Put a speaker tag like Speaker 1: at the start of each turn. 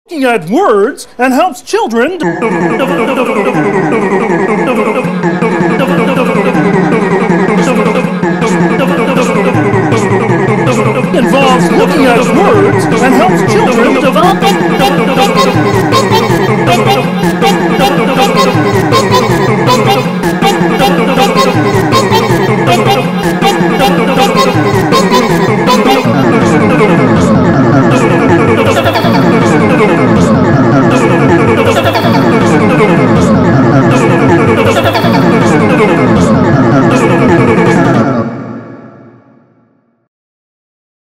Speaker 1: looking at words and helps children involves looking at words and helps children develop